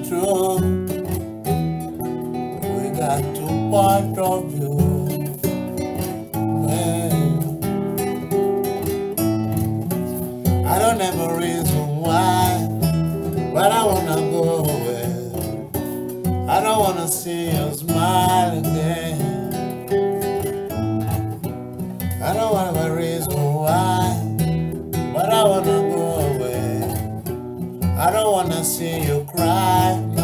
true. We got two point of view. I don't have a reason why, but I wanna go away. I don't wanna see you smile again. I don't have a reason why, but I wanna go away. I don't wanna see you cry.